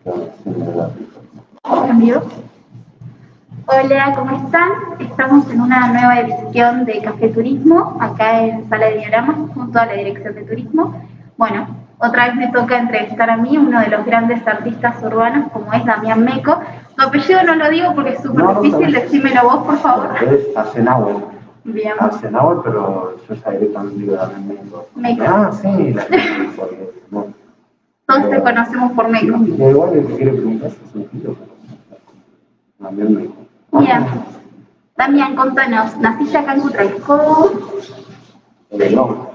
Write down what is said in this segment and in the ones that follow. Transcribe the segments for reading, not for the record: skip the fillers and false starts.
Cambio. Hola, ¿cómo están? Estamos en una nueva edición de Café Turismo, acá en Sala de Dioramas, junto a la Dirección de Turismo. Bueno, otra vez me toca entrevistar a mí, uno de los grandes artistas urbanos, como es Damián Meco. Tu apellido no lo digo porque es súper difícil, decímelo vos, por favor. Es Asenauer. Bien. Asenauer, pero yo ya directamente digo Damián Meco. Meco. Ah, sí, la bueno. Todos te conocemos por Meco. Sí, da igual el que quiere preguntar su sentido, pero Damián Meco. Bien. Damián, contanos, ¿naciste acá en Cutralcó? No.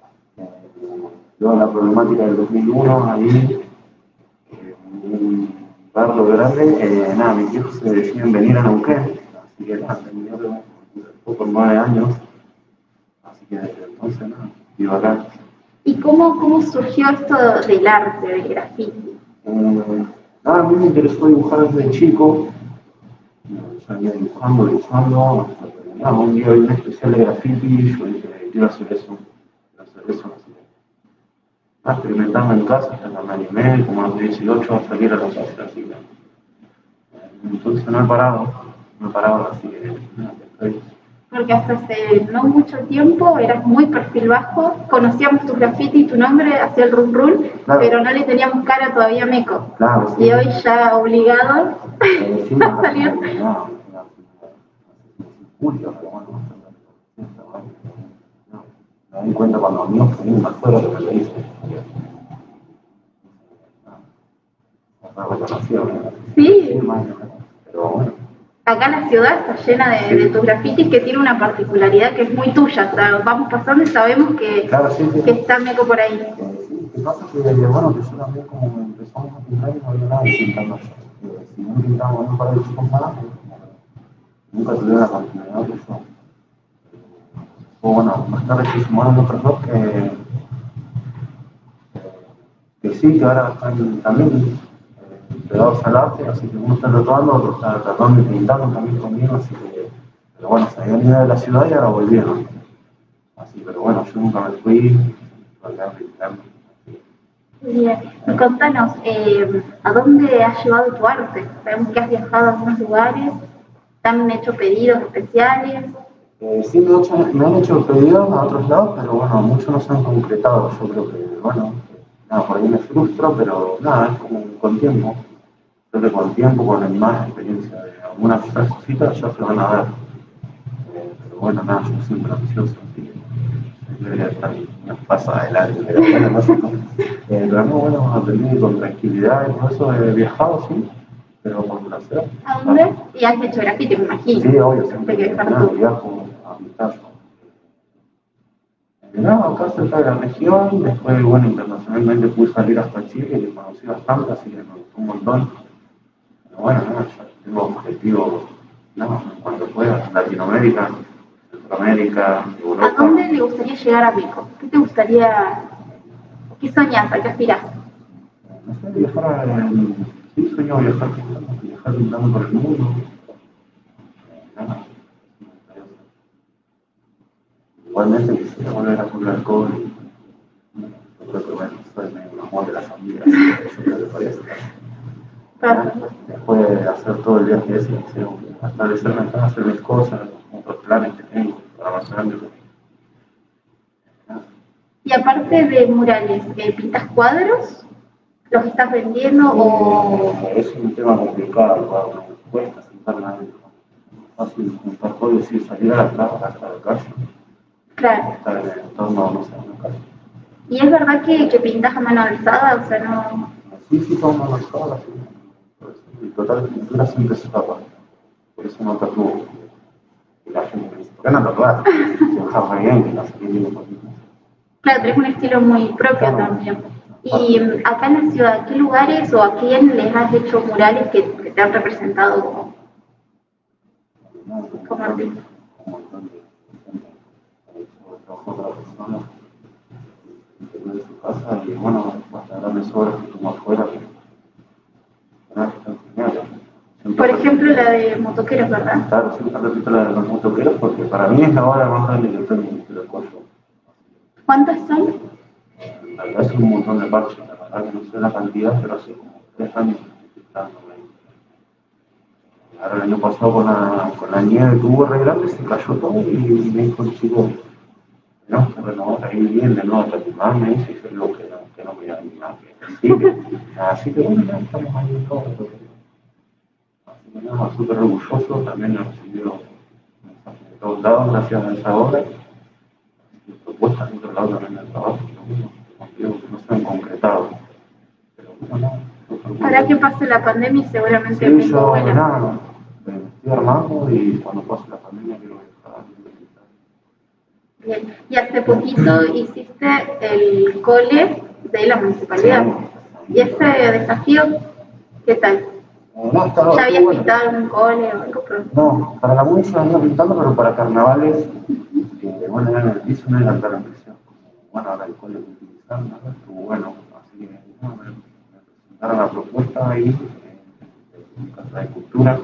Yo la problemática del 2001, ahí, un barrio grande, nada, mis hijos se deciden venir a Neuquén, así que nada, vinieron por 9 años, así que desde entonces nada, vivo acá. ¿Y cómo surgió esto del arte, del graffiti? Nada, a mí me interesó dibujar desde chico, yo venía dibujando, hasta que nada, un día vi un especial de graffiti y yo dije, quiero hacer eso, así que experimentando en casa, hasta que me animé, como a los 18 a salir a la calle, así que entonces no he parado, así que nada, estoy. Porque hasta hace no mucho tiempo eras muy perfil bajo, conocíamos tu graffiti y tu nombre, hacía el run run, claro, pero no le teníamos cara todavía a Meco. Claro, sí. Y hoy ya obligado a salir. Julio, pero bueno, me di cuenta cuando amigos que vienen afuera que me lo dicen. Sí. Pero bueno. Acá la ciudad está llena de tus grafitis que tiene una particularidad que es muy tuya. O sea, vamos pasando y sabemos que, claro, sí. Que está Meco por ahí. Sí, que pasa que bueno, que yo también como empezamos a pintar y no había nadie pintando allá. Si no pintamos un par de chicos más, nunca tuvieron la continuidad que yo. O bueno, más tarde se sumaron otros dos que sí, que ahora están también pegados al arte, así que uno está tatuando, otro está tatuando y pintando también conmigo, así que, pero bueno, se habían ido de la ciudad y ahora volvieron. Así, pero bueno, yo nunca me fui, acá pintando. Bien, y contanos, ¿a dónde has llevado tu arte? Sabemos que has viajado a algunos lugares, ¿te han hecho pedidos especiales? Sí, me han hecho pedidos a otros lados, pero bueno, muchos no se han concretado. Yo creo que, bueno, nada, por ahí me frustro, pero nada, es como con tiempo. Creo que con tiempo, con más experiencia de algunas otras cositas, ya se van a ver. Pero bueno, nada, yo siempre ansioso, así que debería estar una paso adelante, pero bueno, no sé cómo. Pero no, bueno, aprendí con tranquilidad y todo eso, he viajado, sí, pero por placer. ¿A dónde? Y has hecho grafiti, me imagino. Sí, obvio, siempre que viajo a pintar. No, acá cerca de la región, después, bueno, internacionalmente pude salir hasta Chile y conocí bastante, así que me gustó un montón. Pero bueno, no, ya tengo objetivos, no, cuando pueda, Latinoamérica, Centroamérica, Europa. ¿A dónde le gustaría llegar a Meco? ¿Qué te gustaría, qué soñás, a qué aspirás? No sé, sí, sueño viajar pintando por el mundo. Nada. Igualmente quisiera volver a Puerto Alcohol. Yo creo que bueno, soy medio amor de la familia, yo creo que podría estar. Después de hacer todo el viaje ese, quisiera establecerme acá, hacer mis cosas, otros planes que tengo para más grande. Y aparte de murales, ¿pintas cuadros? ¿Los estás vendiendo o...? Es un tema complicado, me cuesta sentarme adentro. Es fácil juntar todo y decir salir a la plaza, hasta la calle. Claro. Estar en el entorno, no sé, en la calle. ¿Y es verdad que pintas a mano alzada? O sea, no... Sí, todo mano alzada, sí. Y total, pintura siempre se tapa. Por eso no tatúo. Y la gente me dice, ¿por qué no tatuás? Si dibujas re bien, que no sé qué digo un poquito. Claro, tenés un estilo muy propio, claro, también. Y acá en la ciudad, ¿qué lugares o a quién les has hecho murales que te han representado como artista? Un montón de gente. He hecho trabajo para personas en su casa y bueno, hasta grandes obras que como afuera que están geniales. Por ejemplo, la de Motoqueros, ¿verdad? Claro, siempre repito la de los motoqueros porque para mí es la obra más grande que tengo en el cuello. ¿Cuántas son? En realidad es un montón de parches, la verdad que no sé la cantidad, pero hace como 3 años dándome ahí. Ahora el año pasado con la nieve que hubo re grande se cayó todo y me dijo el chico, no, que renovar ahí bien de nuevo hasta tu mamá, me dice, yo digo que no me iba a animar. Así que bueno, ya estamos ahí en todo. Así que nada, súper orgulloso, también he recibido mensajes de todos lados gracias a esa obra. Y propuestas de otro lado también del trabajo, que no se han concretado. Pero bueno, no, Ahora que pase la pandemia, seguramente sí, muy yo buena. nada, me estoy armando y cuando pase la pandemia quiero viajar. Bien. Y hace poquito hiciste el cole de la municipalidad. Sí, ¿Y ese desafío qué tal? no, ¿Ya habías bueno. pintado algún cole o algo? No, para la música ando pintando, pero para carnavales, bueno, ya me hizo una encantar empecé. Bueno, ahora el cole que utilizar, ¿no? Estuvo bueno, así que bueno, me presentaron la propuesta ahí, en Casa de Cultura,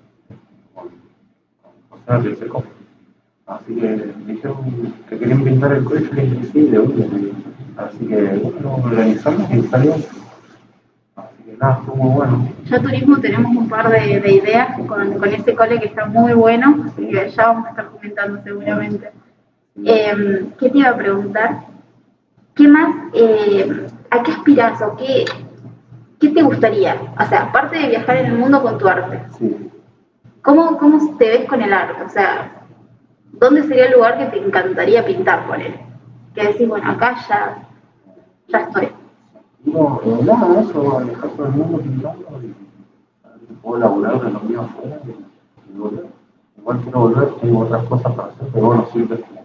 con José Arteseco. Así que me dijeron que querían pintar el cole, yo les dije sí, de una. Así que bueno, lo organizamos y salió. Así que nada, estuvo muy bueno. Ya turismo tenemos un par de ideas con ese cole que está muy bueno, así que ya vamos a estar comentando seguramente. ¿Qué te iba a preguntar? ¿Qué más, a qué aspiras o qué te gustaría? O sea, aparte de viajar en el mundo con tu arte, Sí. ¿cómo te ves con el arte? O sea, ¿dónde sería el lugar que te encantaría pintar por él? Que decís, bueno, acá ya estoy. No, nada, eso, viajar por el mundo pintando y puedo laburar de lo mío afuera y volver. Igual quiero volver, tengo otras cosas para hacer, pero bueno, siempre como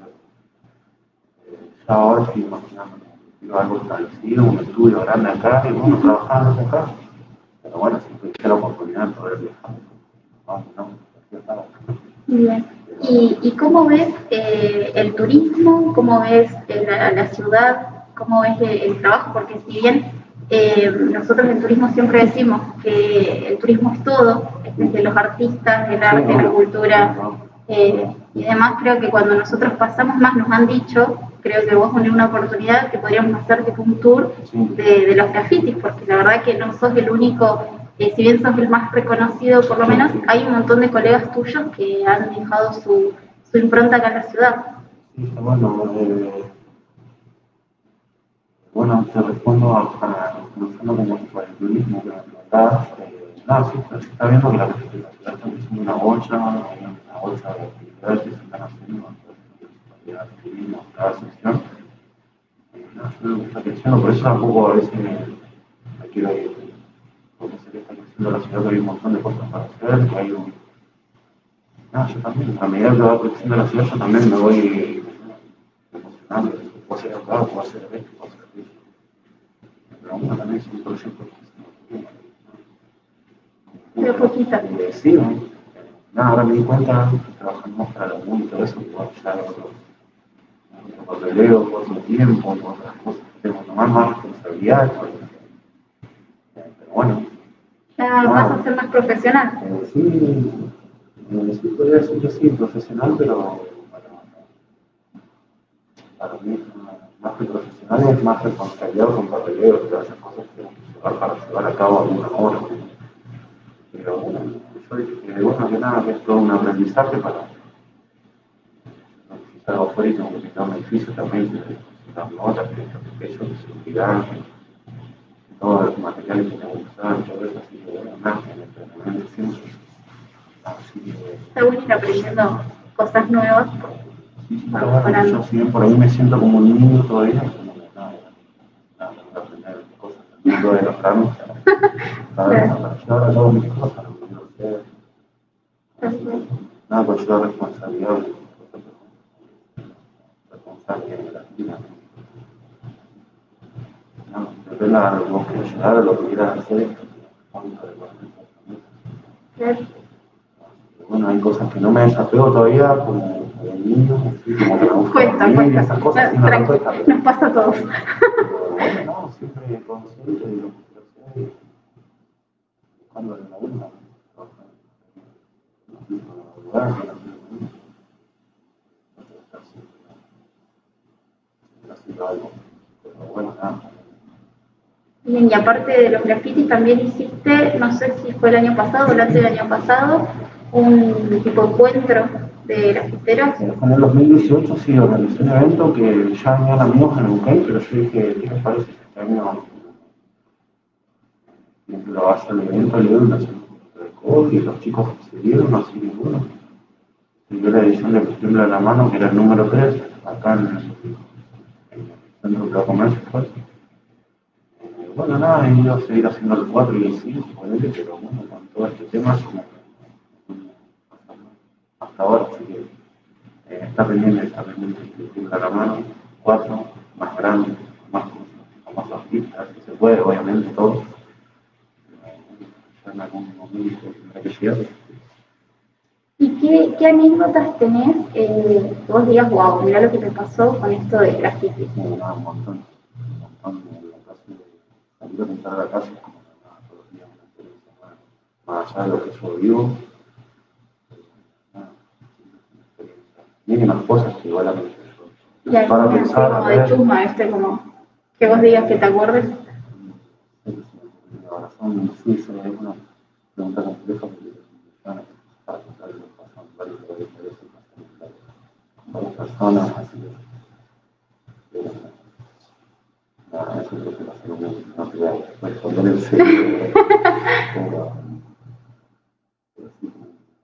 ya ahora estoy imaginando, quiero algo establecido, un estudio grande acá y bueno, trabajando desde acá. Pero bueno, siempre quiero la oportunidad de poder viajar. Vamos, no, aquí estamos. Bien. ¿Y cómo ves el turismo? ¿Cómo ves la ciudad? ¿Cómo ves el trabajo? Porque si bien nosotros en turismo siempre decimos que el turismo es todo, es desde los artistas, el arte, la cultura y demás, creo que cuando nosotros pasamos más nos han dicho, creo que vos unir una oportunidad que podríamos hacer tipo un tour de los grafitis, porque la verdad que no sos el único si bien sos el más reconocido, por lo menos, hay un montón de colegas tuyos que han dejado su impronta acá en la ciudad. Sí, bueno, te respondo comenzando como por el turismo que me preguntabas. Nada, sí, se está viendo que la ciudad está haciendo una bolsa de actividades que se están haciendo, de turismo, cada sección. Nada, yo me gusta creciendo, por eso tampoco a veces me quiero ir, porque sé que está creciendo la ciudad, que hay un montón de cosas para hacer, que hay un... Nada, yo también, a medida que va creciendo la ciudad, yo también me voy emocionando, puedo hacer acá, puedo hacer esto, puedo hacer aquello. Pero bueno, también es un proyecto Pero poquito. sí, ¿no? Nada, ahora me di cuenta que trabajamos para la mundo y todo eso, que va a llegar otro papeleo, otro tiempo, otras cosas que tengo que tomar más responsabilidad. Pero bueno. Ya vas a ser más profesional. Sí, sí, podría decir que sí, profesional, pero para mí más que profesional es más responsabilidad con papeleo, todas esas cosas que tengo que llevar para llevar a cabo alguna obra. Pero bueno, yo dije que bueno, que nada, que es todo un aprendizaje para necesitar afuera y tengo que pintar un edificio también, que necesitar notas, que techo, que seguridad, todos los materiales que tengo que usar, todo eso, así que bueno, nada, en el entrenamiento siempre. Así que Está bueno ir aprendiendo cosas nuevas. sí, pero bueno, yo si bien por ahí me siento como un niño todavía, como que nada, tengo que aprender cosas del mundo de los trámites, ¿sabes? Para llevar a cabo mis cosas, no sé. Nada, pues yo responsabilidad responsable de la vida. No, depende de lo que vos quieras llegar, a lo que quieras hacer, bueno, hay cosas que no me desapego todavía, como el niño, así, como que me gusta dormir y esas cosas, sí me las cuesta. Nos pasa a todos. Pero bueno, no, siempre consciente de lo que quiero hacer y buscando la buena. Bien, bien, y aparte de los grafitis también hiciste, no sé si fue el año pasado o el antes del año pasado, un tipo encuentro de grafiteros. En el 2018 sí organizé un evento que ya venían amigos en UK, pero yo dije, ¿qué les parece si este año lo hace el evento, le dieron una alcohol y los chicos se dieron, así que bueno, siguió la edición de Tiembla la Mano, que era el número 3, acá en el Centro de Comercio, pues. Bueno, nada, he ido a seguir haciendo el 4 y el 5, pero bueno, con todo este tema, como hasta ahora, así que está pendiente que Tiembla la Mano, 4, más grande, más artistas, si se puede, obviamente, todo. Ya en algún momento tendrá que llegar. ¿Y qué anécdotas tenés que vos digas, wow, mirá lo que me pasó con esto de graffiti? Un montón de la casa, salir a pintar a la casa, como nada, todos los días una experiencia nueva. Más allá de lo que yo vivo, nada, mínimas cosas que igual a mí Y alguna así como de chusma, como que vos digas que te acuerdes. Ahora son suizos, es una pregunta compleja porque para contar lo que pasan varios lugares con varias personas, así que nada, eso creo que va a ser no te voy a responder en serio, pero sí,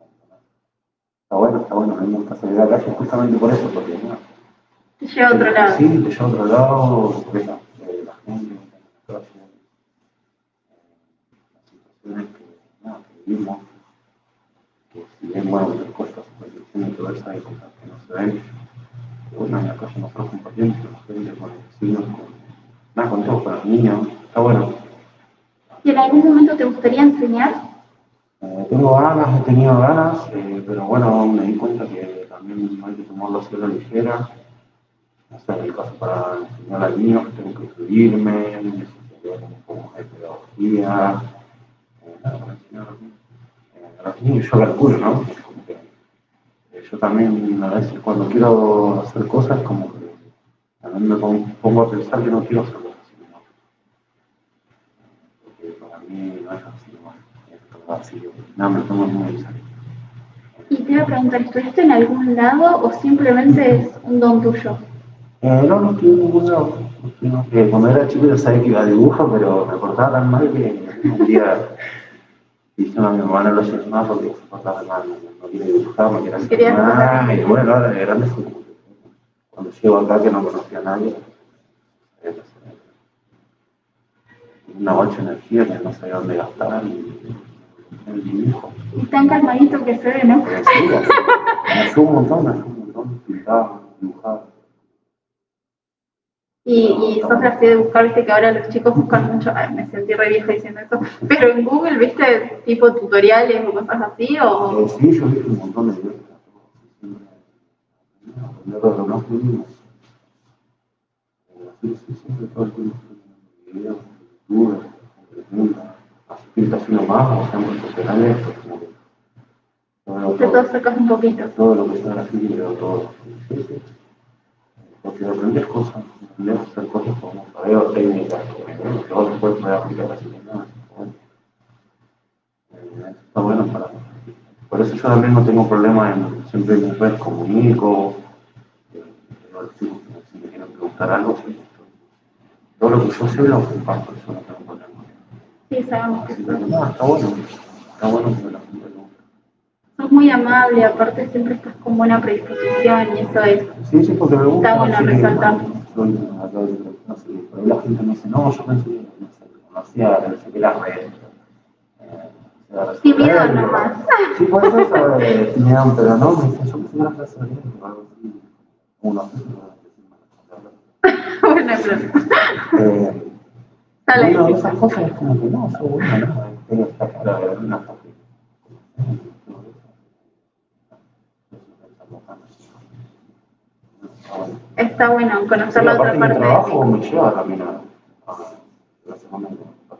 está bueno, a mí me gusta salir a la calle justamente por eso, porque no, Te lleva a otro lado. sí, te lleva a otro lado, ves la gente, las situaciones que vivimos, que si bien, bueno, las cosas tienen que ver, hay cosas que no se ven, que bueno, en la calle nosotros compartimos con la gente, con los vecinos, con todos, con los niños, está bueno. ¿Y en algún momento te gustaría enseñar? Tengo ganas, he tenido ganas, pero bueno, me di cuenta que también no hay que tomarlo así a la ligera. O sea, en el caso para enseñar a niños, tengo que escribirme, necesito un poco de pedagogía, para enseñar a los niños, yo calculo, ¿no? Es como que, yo también a veces cuando quiero hacer cosas, como que también me pongo a pensar que no quiero hacerlo así, ¿no? Porque para mí no es así, ¿no? Es todo así, no, me tomo muy en serio. Y te iba a preguntar, ¿estuviste en algún lado o simplemente es un don tuyo? No estuve en ningún lado. Cuando era chico ya sabía que iba a dibujo, pero me portaba tan mal que un día dije a mi mamá no lo lleves más porque se portaba mal, no quiere dibujar, no quiere hacer nada. Y bueno, ahora de grande fue como que cuando llego acá que no conocía a nadie, una mucha energía que no sabía dónde gastar y el dibujo. Y tan calmadito que se ve, ¿no? Sí, me ayudó un montón, pintaba, dibujaba. Y sos así de buscar, viste que ahora los chicos buscan mucho, ay, me sentí re vieja diciendo eso, pero en Google, viste, tipo tutoriales o cosas así, o... Sí, yo vi un montón de videos. Aprender lo más mínimo. Sí, siempre todo el tiempo videos, YouTube, preguntas, asistir casi nomás, o sean profesionales, pues como que Te todo sacas un poquito. todo lo que sea graffiti, veo todo. Sí. Porque aprendes cosas, aprendes a hacer cosas como veo técnicas, que vos después podés aplicar así que nada. Está bueno para mí. Por eso yo también no tengo problema en siempre en mis redes comunico, los chicos que si me quieren preguntar algo, sí. Todo lo que yo sé lo comparto, eso no tengo problema. Sí, sabemos que Así que no, está bueno que la gente lo guste. sos muy amable, aparte siempre estás con buena predisposición y eso es... Sí, porque me gusta. Está bueno resaltar. Soy acá, no sé, por ahí la gente me dice, no, yo pensé que no sé, conocía, pensé que era red. Tímido nomás. Sí, puede ser eso, tímido, pero no, me dicen, yo pensé que era clase de red, o algo así. Uno, Bueno, claro. bueno, esas cosas es como que no, son buenas, ¿no? Tengo esta cara de una parte. Está bueno conocer Sí, la aparte otra mi parte de trabajo ti. me lleva también a la semana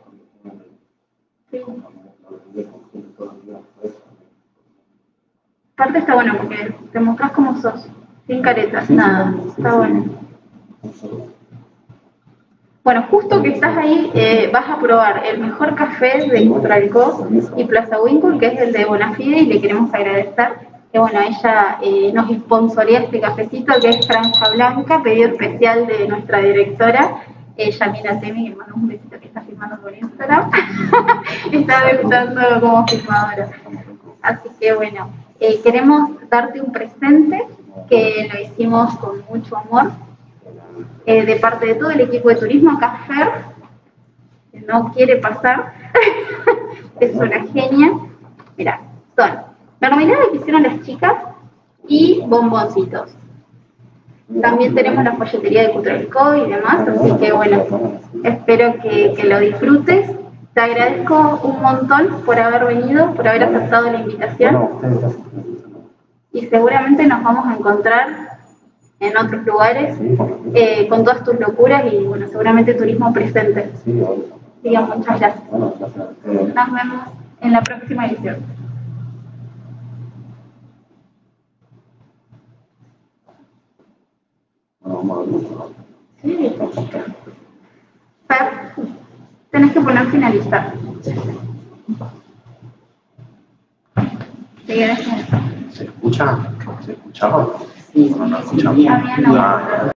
Sí. Aparte está bueno porque te mostrás como sos, sin caretas, nada. Está bueno. Bueno, justo que estás ahí, vas a probar el mejor café de Cutralcó y Plaza Winkle, que es el de Bonafide, y le queremos agradecer que, bueno, ella nos sponsoría este cafecito, que es Franja Blanca, pedido especial de nuestra directora, Yamila Temi, que manda un besito, que está filmando por Instagram. Está debutando como filmadora. Así que, bueno, queremos darte un presente que lo hicimos con mucho amor. De parte de todo el equipo de turismo. Acá Fer, que no quiere pasar, es una genia. Mira, son mermelada que hicieron las chicas y bomboncitos. También tenemos la folletería de Cutralcó y demás, así que bueno, espero que lo disfrutes. Te agradezco un montón por haber venido, por haber aceptado la invitación. Y seguramente nos vamos a encontrar en otros lugares, con todas tus locuras y, bueno, seguramente turismo presente. Sí, muchas gracias. Nos vemos en la próxima edición. Sí. Fer, tenés que poner finalizar. ¿Se escucha? ¿Se escuchaba? Sí, no escuchamos.